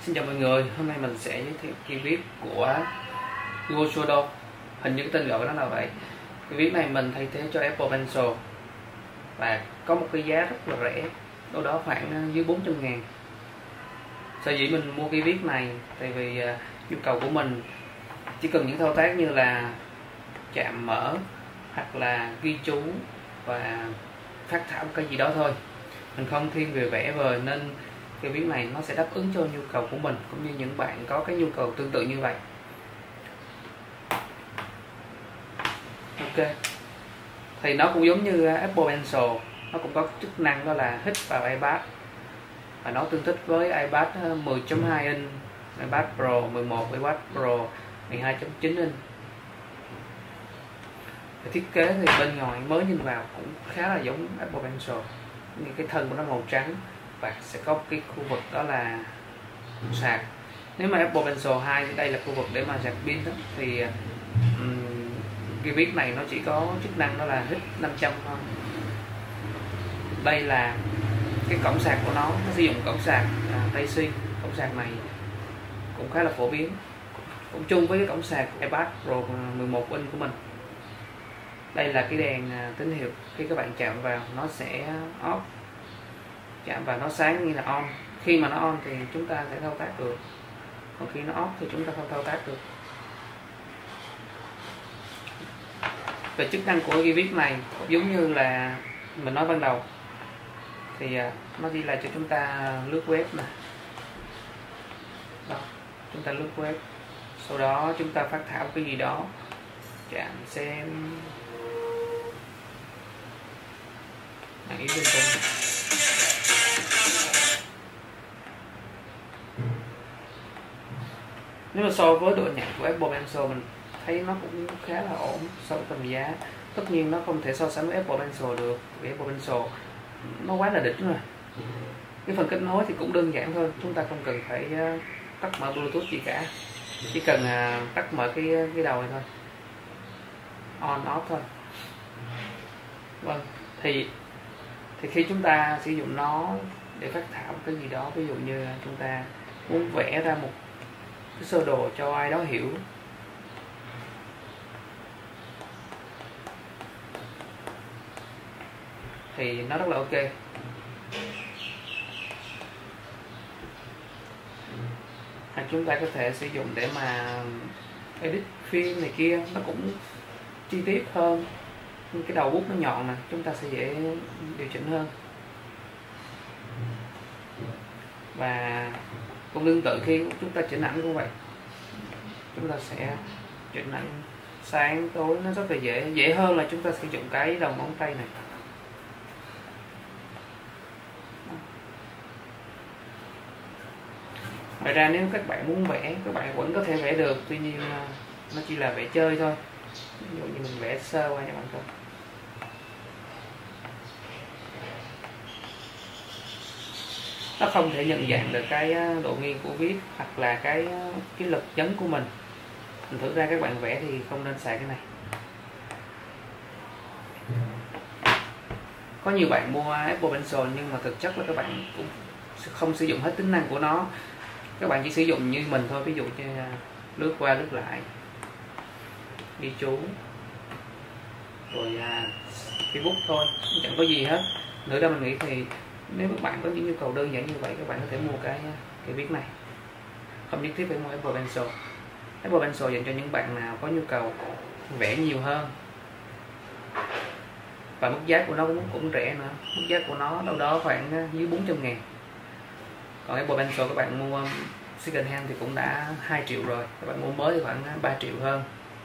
Xin chào mọi người, hôm nay mình sẽ giới thiệu keyboard của Goshodo. Hình như cái tên gọi của nó là vậy. Keyboard này mình thay thế cho Apple Pencil và có một cái giá rất là rẻ, đâu đó khoảng dưới 400.000. Sở dĩ mình mua keyboard này tại vì nhu cầu của mình chỉ cần những thao tác như là chạm mở hoặc là ghi chú và phát thảo cái gì đó thôi. Mình không thiên về vẽ vời nên cái keyboard này nó sẽ đáp ứng cho nhu cầu của mình cũng như những bạn có cái nhu cầu tương tự như vậy. Ok, thì nó cũng giống như Apple Pencil, nó cũng có chức năng đó là hít vào iPad và nó tương thích với iPad 10.2 inch, iPad Pro 11, iPad Pro 12.9 inch. Thiết kế thì bên ngoài mới nhìn vào cũng khá là giống Apple Pencil, như cái thân của nó màu trắng và sẽ có cái khu vực đó là sạc. Nếu mà Apple Pencil 2 thì đây là khu vực để mà sạc pin đó, thì cái viết này nó chỉ có chức năng đó là hít 500 thôi. Đây là cái cổng sạc của nó sử dụng cổng sạc Type-C. Cổng sạc này cũng khá là phổ biến, cũng chung với cái cổng sạc iPad Pro 11 inch của mình. Đây là cái đèn tín hiệu, khi các bạn chạm vào nó sẽ off, chạm vào nó sáng như là on. Khi mà nó on thì chúng ta sẽ thao tác được, còn khi nó off thì chúng ta không thao tác được. Về chức năng của cái viết này giống như là mình nói ban đầu thì nó chỉ là cho chúng ta lướt web nè. Đó, chúng ta lướt web, sau đó chúng ta phát thảo cái gì đó, chạm xem ý bên trong. Nếu mà so với độ nhạy của Apple Pencil mình thấy nó cũng khá là ổn so với tầm giá. Tất nhiên nó không thể so sánh với Apple Pencil được, vì Apple Pencil nó quá là đỉnh rồi. Cái phần kết nối thì cũng đơn giản thôi, chúng ta không cần phải tắt mở Bluetooth gì cả, chỉ cần tắt mở cái đầu này thôi, on off thôi. Vâng, thì khi chúng ta sử dụng nó để phát thảo cái gì đó, ví dụ như chúng ta muốn vẽ ra một cái sơ đồ cho ai đó hiểu, thì nó rất là ok. Hoặc chúng ta có thể sử dụng để mà edit phim này kia, nó cũng chi tiết hơn. Cái đầu bút nó nhọn nè, chúng ta sẽ dễ điều chỉnh hơn. Và cũng tương tự khi chúng ta chỉnh ảnh cũng vậy, chúng ta sẽ chỉnh ảnh sáng tối, nó rất là dễ hơn là chúng ta sử dụng cái đầu ngón tay này. Ngoài ra nếu các bạn muốn vẽ, các bạn vẫn có thể vẽ được, tuy nhiên nó chỉ là vẽ chơi thôi. Ví dụ như mình vẽ sơ qua cho bạn coi. Nó không thể nhận dạng được cái độ nghiêng của viết hoặc là cái lực nhấn của mình. Thành thử ra các bạn vẽ thì không nên xài cái này. Có nhiều bạn mua Apple Pencil nhưng mà thực chất là các bạn cũng không sử dụng hết tính năng của nó. Các bạn chỉ sử dụng như mình thôi, ví dụ như lướt qua lướt lại, ghi chú, rồi cái bút thôi, chẳng có gì hết. Nữa ra mình nghĩ thì nếu các bạn có những nhu cầu đơn giản như vậy, các bạn có thể mua cái viết này, không nhất thiết phải mua Apple Pencil. Apple Pencil dành cho những bạn nào có nhu cầu vẽ nhiều hơn, và mức giá của nó cũng rẻ nữa. Mức giá của nó đâu đó khoảng dưới 400.000. Còn Apple Pencil các bạn mua second hand thì cũng đã 2 triệu rồi, các bạn mua mới thì khoảng 3 triệu hơn.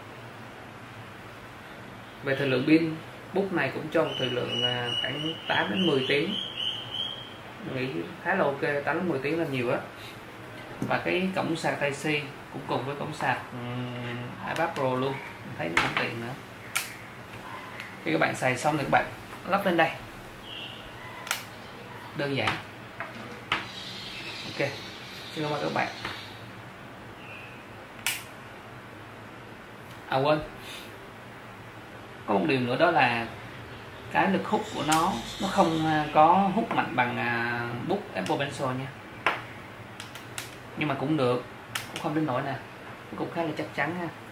Về thời lượng pin, bút này cũng cho một thời lượng khoảng 8 đến 10 tiếng. Mình nghĩ khá là ok, 8 đến 10 tiếng là nhiều á. Và cái cổng sạc Type-C cũng cùng với cổng sạc iPad Pro luôn, mình thấy nó cũng tiện nữa. Khi các bạn xài xong thì các bạn lắp lên đây, đơn giản. Ok, xin cảm ơn các bạn. Quên, có một điều nữa đó là cái lực hút của nó không có hút mạnh bằng bút Apple Pencil nha. nhưng mà cũng được, cũng không đến nỗi nè, cũng khá là chắc chắn ha.